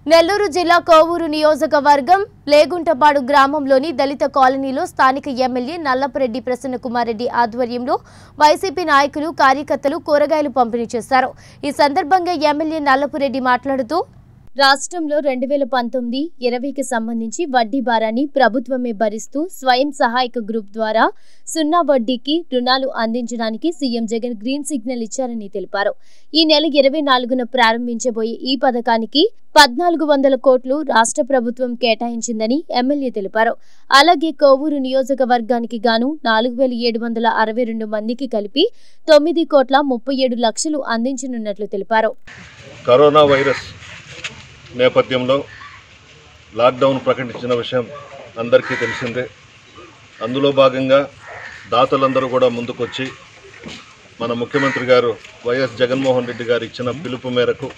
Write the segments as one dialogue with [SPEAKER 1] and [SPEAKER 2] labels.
[SPEAKER 1] నెల్లూరు జిల్లా కోవూరు నియోజకవర్గం లేగుంటపాడు గ్రామంలోని దళిత కాలనీలో స్థానిక ఎమ్మెల్యే నల్లపరెడ్డి ప్రసన్నకుమార్ రెడ్డి ఆధ్వర్యంలో వైసీపీ నాయకులు కార్యకర్తలు కూరగాయలు పంపిణీ చేశారు। ఈ సందర్భంగా ఎమ్మెల్యే నల్లపరెడ్డి మాట్లాడుతూ రాష్ట్రంలో 2019-20కి సంబంధించి వడ్డీ భారాన్ని ప్రభుత్వమే భరిస్తూ స్వయం సహాయక గ్రూప్ ద్వారా 0 వడ్డీకి రుణాలు అందించడానికి సీఎం జగన్ గ్రీన్ సిగ్నల్ ఇచ్చారని తెలిపారు। ఈ నెల 24న ప్రారంభించబోయే ఈ పథకానికి 1400 కోట్లు రాష్ట్ర ప్రభుత్వం కేటాయించిందని ఎమ్మెల్యే తెలిపారు। అలాగే కోవూరు నియోజకవర్గానికి గాను 4762 మందికి కలిపి 9,37 లక్షలు అందించనున్నట్లు తెలిపారు।
[SPEAKER 2] కరోనా వైరస్ నేపథ్యంలో లాక్డౌన్ ప్రకటించిన విషయం అందరికీ తెలిసిందే। అందులో భాగంగా దాతలందరూ కూడా ముందుకొచ్చి మన ముఖ్యమంత్రి గారు వైఎస్ జగన్మోహన్ రెడ్డి గారు ఇచ్చిన పిలుపు మేరకు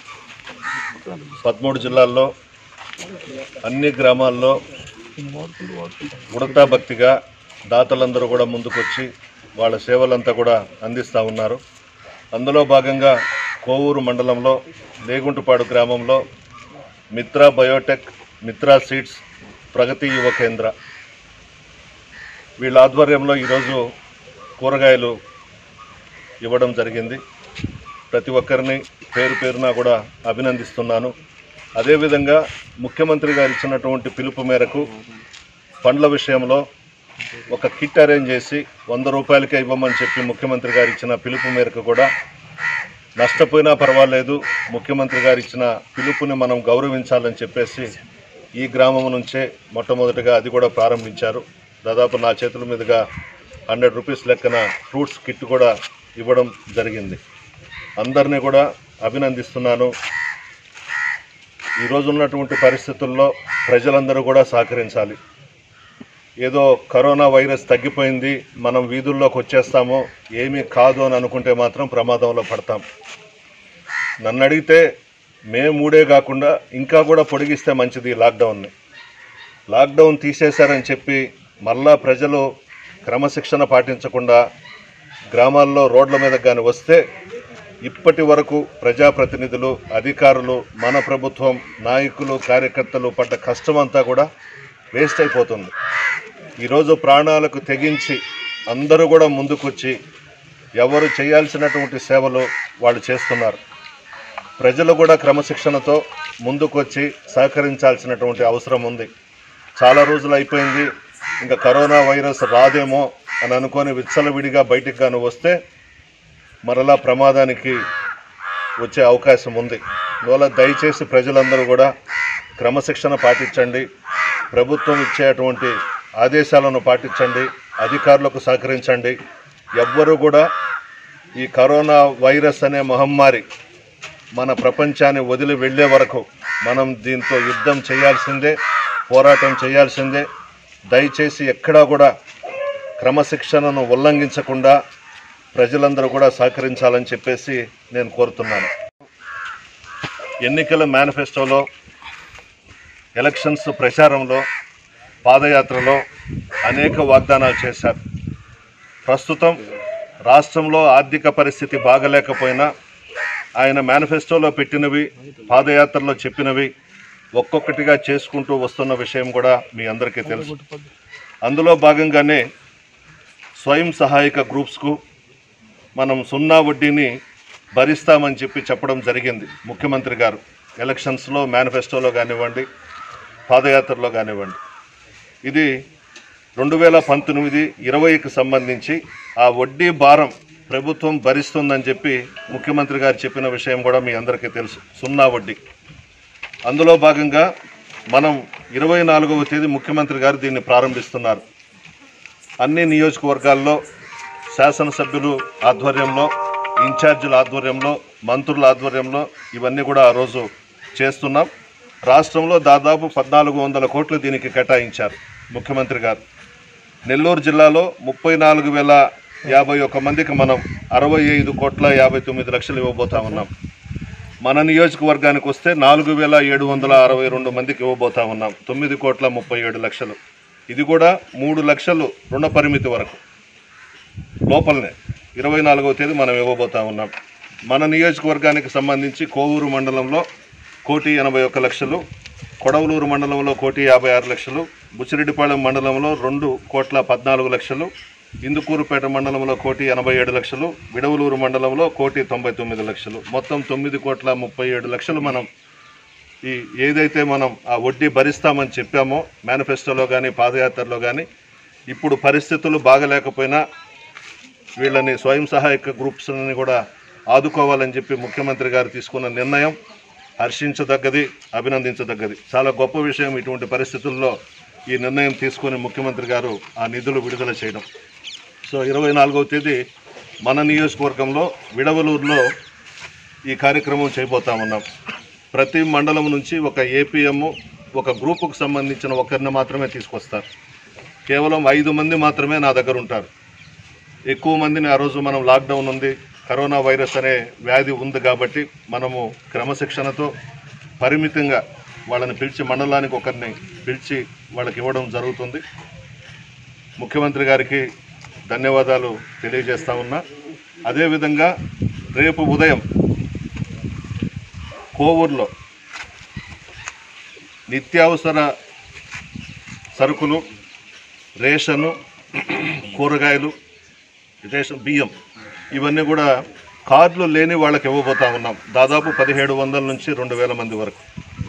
[SPEAKER 2] 13 జిల్లాల్లో అన్ని గ్రామాల్లో ఉడతా భక్తిగా దాతలందరూ కూడా ముందుకొచ్చి వాళ్ళ సేవలంతా కూడా అందిస్తూ ఉన్నారు। అందులో భాగంగా కోవూరు మండలంలో లేగుంటపాడు గ్రామంలో మిత్రా బయోటెక్, మిత్రా సీడ్స్, ప్రగతి యువ కేంద్ర వీళ్ళ ఆధ్వర్యంలో ఈరోజు కూరగాయలు ఇవ్వడం జరిగింది। ప్రతి ఒక్కరిని పేరు పేరున కూడా అభినందిస్తున్నాను। అదేవిధంగా ముఖ్యమంత్రి గారు ఇచ్చినటువంటి పిలుపు మేరకు పండ్ల విషయంలో ఒక కిట్ అరేంజ్ చేసి 100 రూపాయలకే ఇవ్వమని చెప్పి ముఖ్యమంత్రి గారు ఇచ్చిన పిలుపు మేరకు కూడా నష్టపోయినా పర్వాలేదు, ముఖ్యమంత్రి గారు ఇచ్చిన పిలుపుని మనం గౌరవించాలని చెప్పేసి ఈ గ్రామం నుంచే మొట్టమొదటిగా అది కూడా ప్రారంభించారు। దాదాపు నా చేతుల మీదుగా 100 రూపీస్ లెక్కన ఫ్రూట్స్ కిట్ కూడా ఇవ్వడం జరిగింది। అందరినీ కూడా అభినందిస్తున్నాను। ఈరోజు ఉన్నటువంటి పరిస్థితుల్లో ప్రజలందరూ కూడా సహకరించాలి। ఏదో కరోనా వైరస్ తగ్గిపోయింది, మనం వీధుల్లోకి వచ్చేస్తామో ఏమీ కాదు అని అనుకుంటే మాత్రం ప్రమాదంలో పడతాం। నన్ను అడిగితే మే 3 కాకుండా ఇంకా కూడా పొడిగిస్తే మంచిది లాక్డౌన్ని। లాక్డౌన్ తీసేశారని చెప్పి మళ్ళా ప్రజలు క్రమశిక్షణ పాటించకుండా గ్రామాల్లో రోడ్ల మీద కానీ వస్తే ఇప్పటి వరకు ప్రజాప్రతినిధులు, అధికారులు, మన ప్రభుత్వం, నాయకులు, కార్యకర్తలు పడ్డ కష్టమంతా కూడా వేస్ట్ అయిపోతుంది। ఈరోజు ప్రాణాలకు తెగించి అందరూ కూడా ముందుకొచ్చి ఎవరు చేయాల్సినటువంటి సేవలు వాళ్ళు చేస్తున్నారు। ప్రజలు కూడా క్రమశిక్షణతో ముందుకొచ్చి సహకరించాల్సినటువంటి అవసరం ఉంది। చాలా రోజులు అయిపోయింది, ఇంకా కరోనా వైరస్ రాదేమో అని అనుకొని విచ్చలవిడిగా బయటికి గాను వస్తే మరలా ప్రమాదానికి వచ్చే అవకాశం ఉంది। అందువల్ల దయచేసి ప్రజలందరూ కూడా క్రమశిక్షణ పాటించండి, ప్రభుత్వం ఇచ్చేటువంటి ఆదేశాలను పాటించండి, అధికారులకు సహకరించండి। ఎవ్వరూ కూడా ఈ కరోనా వైరస్ అనే మహమ్మారి మన ప్రపంచాన్ని వదిలి వెళ్ళే వరకు మనం దీంతో యుద్ధం చేయాల్సిందే, పోరాటం చేయాల్సిందే। దయచేసి ఎక్కడా కూడా క్రమశిక్షణను ఉల్లంఘించకుండా ప్రజలందరూ కూడా సహకరించాలని చెప్పేసి నేను కోరుతున్నాను। ఎన్నికల మేనిఫెస్టోలో, ఎలక్షన్స్ ప్రచారంలో, పాదయాత్రలో అనేక వాగ్దానాలు చేశారు। ప్రస్తుతం రాష్ట్రంలో ఆర్థిక పరిస్థితి బాగలేకపోయినా ఆయన మేనిఫెస్టోలో పెట్టినవి, పాదయాత్రలో చెప్పినవి ఒక్కొక్కటిగా చేసుకుంటూ వస్తున్న విషయం కూడా మీ అందరికీ తెలుసు। అందులో భాగంగానే స్వయం సహాయక గ్రూప్స్కు మనం 0 వడ్డీని భరిస్తామని చెప్పడం జరిగింది ముఖ్యమంత్రి గారు ఎలక్షన్స్లో, మేనిఫెస్టోలో కానివ్వండి, పాదయాత్రలో కానివ్వండి। ఇది 2019-20కి సంబంధించి ఆ వడ్డీ భారం ప్రభుత్వం భరిస్తుందని చెప్పి ముఖ్యమంత్రి గారు చెప్పిన విషయం కూడా మీ అందరికీ తెలుసు, 0 వడ్డీ। అందులో భాగంగా మనం 24వ తేదీ ముఖ్యమంత్రి గారు దీన్ని ప్రారంభిస్తున్నారు। అన్ని నియోజకవర్గాల్లో శాసనసభ్యులు ఆధ్వర్యంలో, ఇన్ఛార్జీల ఆధ్వర్యంలో, మంత్రుల ఆధ్వర్యంలో ఇవన్నీ కూడా ఆ రోజు చేస్తున్నాం। రాష్ట్రంలో దాదాపు 1400 కోట్లు దీనికి కేటాయించారు ముఖ్యమంత్రి గారు। నెల్లూరు జిల్లాలో 34,051 మందికి మనం 65,59 ఇవ్వబోతా ఉన్నాం। మన నియోజకవర్గానికి వస్తే 4,762 మందికి ఇవ్వబోతా ఉన్నాం, 9,37 ఇది కూడా 3 లక్షలు రుణ పరిమితి వరకు లోపలనే 24వ తేదీ మనం ఇవ్వబోతా ఉన్నాం। మన నియోజకవర్గానికి సంబంధించి కోవూరు మండలంలో 1,81,00,000, కొడవలూరు మండలంలో 1,56,00,000, బుచ్చిరెడ్డిపాళెం మండలంలో 2,14,00,000, ఇందుకూరుపేట మండలంలో 1,87,00,000, విడవలూరు మండలంలో 1,99,00,000, మొత్తం 9,37,00,000 మనం ఏదైతే మనం ఆ వడ్డీ భరిస్తామని చెప్పామో మేనిఫెస్టోలో కానీ పాదయాత్రలో కానీ, ఇప్పుడు పరిస్థితులు బాగలేకపోయినా వీళ్ళని స్వయం సహాయక గ్రూప్స్ని కూడా ఆదుకోవాలని చెప్పి ముఖ్యమంత్రి గారు తీసుకున్న నిర్ణయం హర్షించదగ్గది, అభినందించదగ్గది. చాలా గొప్ప విషయం ఇటువంటి పరిస్థితుల్లో ఈ నిర్ణయం తీసుకొని ముఖ్యమంత్రి గారు ఆ నిధులు విడుదల చేయడం. సో 24వ తేదీ మన నియోజకవర్గంలో విడవలూరులో ఈ కార్యక్రమం చేయబోతామన్నాం. ప్రతి మండలం నుంచి ఒక ఏపీఎం ఒక గ్రూపుకు సంబంధించిన ఒకరిని మాత్రమే తీసుకొస్తారు. కేవలం 5 మంది మాత్రమే నా దగ్గర ఉంటారు. ఎక్కువ మందిని ఆ రోజు మనం లాక్డౌన్ ఉంది, కరోనా వైరస్ అనే వ్యాధి ఉంది కాబట్టి మనము క్రమశిక్షణతో పరిమితంగా వాళ్ళని పిలిచి మండలానికి ఒకరిని పిలిచి వాళ్ళకి ఇవ్వడం జరుగుతుంది. ముఖ్యమంత్రి గారికి ధన్యవాదాలు తెలియజేస్తా ఉన్నా. అదేవిధంగా రేపు ఉదయం కోవూరులో నిత్యావసర సరుకులు, రేషను, కూరగాయలు, రేషన్ బియ్యం ఇవన్నీ కూడా కార్డులు లేని వాళ్ళకి ఇవ్వబోతా ఉన్నాం. దాదాపు 1,700 నుంచి 2,000 మంది వరకు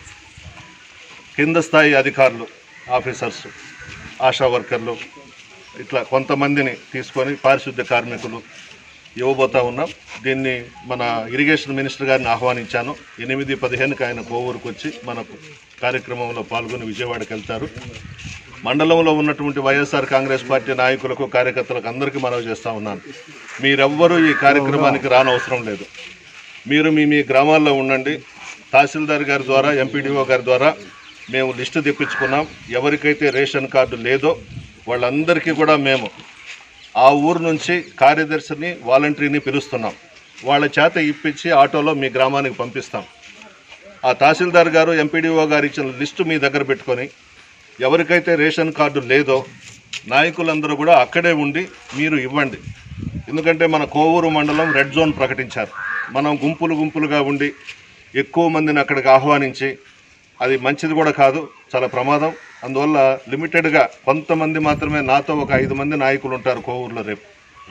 [SPEAKER 2] కింద స్థాయి అధికారులు, ఆఫీసర్స్, ఆశా వర్కర్లు ఇట్లా కొంతమందిని తీసుకొని పారిశుద్ధ్య కార్మికులు ఇవ్వబోతా ఉన్నాం. దీన్ని మన ఇరిగేషన్ మినిస్టర్ గారిని ఆహ్వానించాను. 8-15కి ఆయన కోవూరుకు వచ్చి మనకు కార్యక్రమంలో పాల్గొని విజయవాడకి వెళ్తారు. మండలంలో ఉన్నటువంటి వైఎస్ఆర్ కాంగ్రెస్ పార్టీ నాయకులకు, కార్యకర్తలకు అందరికీ మనవి చేస్తూ ఉన్నాను, మీరెవ్వరూ ఈ కార్యక్రమానికి రానవసరం లేదు. మీరు మీ గ్రామాల్లో ఉండండి. తహసీల్దార్ గారి ద్వారా, ఎంపీడీఓ గారి ద్వారా మేము లిస్టు తెప్పించుకున్నాం. ఎవరికైతే రేషన్ కార్డు లేదో వాళ్ళందరికీ కూడా మేము ఆ ఊరు నుంచి కార్యదర్శిని, వాలంటీర్ని పిలుస్తున్నాం. వాళ్ళ చేత ఇప్పించి ఆటోలో మీ గ్రామానికి పంపిస్తాం. ఆ తహసీల్దార్ గారు, ఎంపీడీఓ గారు ఇచ్చిన లిస్టు మీ దగ్గర పెట్టుకొని ఎవరికైతే రేషన్ కార్డు లేదో నాయకులందరూ కూడా అక్కడే ఉండి మీరు ఇవ్వండి. ఎందుకంటే మన కోవూరు మండలం రెడ్ జోన్ ప్రకటించారు. మనం గుంపులుగా ఉండి ఎక్కువ మందిని అక్కడికి ఆహ్వానించి అది మంచిది కూడా కాదు, చాలా ప్రమాదం. అందువల్ల లిమిటెడ్గా కొంతమంది మాత్రమే, నాతో ఒక 5 మంది నాయకులు ఉంటారు కోవూరులో. రేపు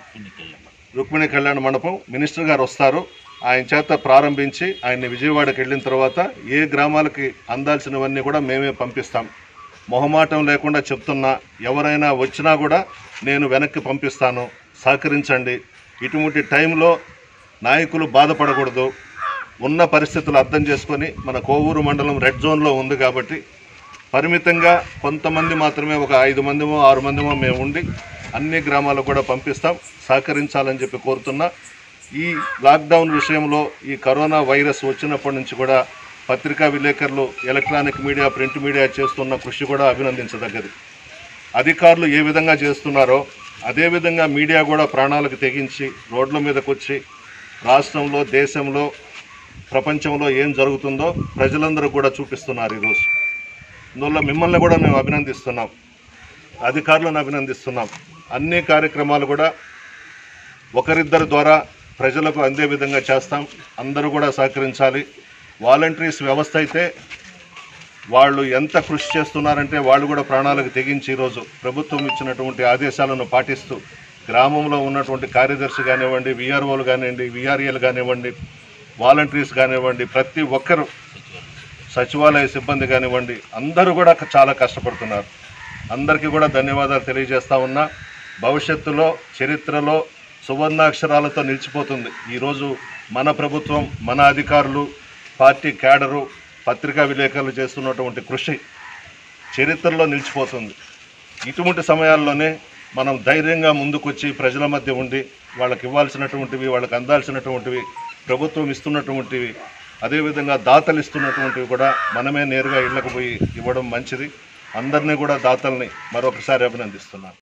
[SPEAKER 2] రుక్మిణి కళ్యాణ మండపం మినిస్టర్ గారు వస్తారు. ఆయన చేత ప్రారంభించి ఆయన్ని విజయవాడకి వెళ్ళిన తర్వాత ఏ గ్రామాలకి అందాల్సినవన్నీ కూడా మేమే పంపిస్తాం. మొహమాటం లేకుండా చెప్తున్నా, ఎవరైనా వచ్చినా కూడా నేను వెనక్కి పంపిస్తాను, సహకరించండి. ఇటువంటి టైంలో నాయకులు బాధపడకూడదు. ఉన్న పరిస్థితులు అర్థం చేసుకొని మన కోవూరు మండలం రెడ్ జోన్లో ఉంది కాబట్టి పరిమితంగా కొంతమంది మాత్రమే, ఒక 5 మందిమో 6 మందిమో మేము ఉండి అన్ని గ్రామాలకు కూడా పంపిస్తాం. సహకరించాలని చెప్పి కోరుతున్నా. ఈ లాక్డౌన్ విషయంలో ఈ కరోనా వైరస్ వచ్చినప్పటి నుంచి కూడా పత్రికా విలేకరులు, ఎలక్ట్రానిక్ మీడియా, ప్రింట్ మీడియా చేస్తున్న కృషి కూడా అభినందించదగ్గది. అధికారులు ఏ విధంగా చేస్తున్నారో అదేవిధంగా మీడియా కూడా ప్రాణాలకు తెగించి రోడ్ల మీదకు వచ్చి రాష్ట్రంలో, దేశంలో, ప్రపంచంలో ఏం జరుగుతుందో ప్రజలందరూ కూడా చూపిస్తున్నారు ఈరోజు. అందువల్ల మిమ్మల్ని కూడా మేము అభినందిస్తున్నాం, అధికారులను అభినందిస్తున్నాం. అన్ని కార్యక్రమాలు కూడా ఒకరిద్దరి ద్వారా ప్రజలకు అందే విధంగా చేస్తాం. అందరూ కూడా సహకరించాలి. వాలంటీర్స్ వ్యవస్థ అయితే వాళ్ళు ఎంత కృషి చేస్తున్నారంటే వాళ్ళు కూడా ప్రాణాలకు తెగించి ఈరోజు ప్రభుత్వం ఇచ్చినటువంటి ఆదేశాలను పాటిస్తూ గ్రామంలో ఉన్నటువంటి కార్యదర్శి కానివ్వండి, విఆర్ఓలు కానివ్వండి, విఆర్ఏలు కానివ్వండి, వాలంటీర్స్ కానివ్వండి, ప్రతి ఒక్కరు, సచివాలయ సిబ్బంది కానివ్వండి, అందరూ కూడా చాలా కష్టపడుతున్నారు. అందరికీ కూడా ధన్యవాదాలు తెలియజేస్తా ఉన్నా. భవిష్యత్తులో చరిత్రలో సువర్ణాక్షరాలతో నిలిచిపోతుంది. ఈరోజు మన ప్రభుత్వం, మన అధికారులు, పార్టీ క్యాడరు, పత్రికా విలేకరులు చేస్తున్నటువంటి కృషి చరిత్రలో నిలిచిపోతుంది. ఇటువంటి సమయాల్లోనే మనం ధైర్యంగా ముందుకొచ్చి ప్రజల మధ్య ఉండి వాళ్ళకి ఇవ్వాల్సినటువంటివి, వాళ్ళకి అందాల్సినటువంటివి, ప్రభుత్వం ఇస్తున్నటువంటివి, అదేవిధంగా దాతలు ఇస్తున్నటువంటివి కూడా మనమే నేరుగా ఇళ్లకు పోయి ఇవ్వడం మంచిది. అందరినీ కూడా దాతల్ని మరొకసారి అభినందిస్తున్నాను.